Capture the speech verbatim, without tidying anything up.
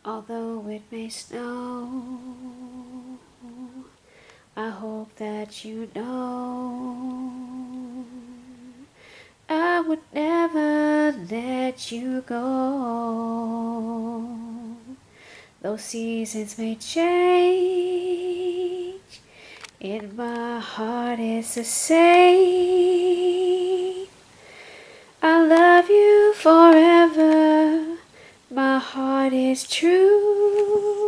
Although it may snow, I hope that you know I would never let you go. Though seasons may change, in my heart it's the same. I love you forever, my heart is true.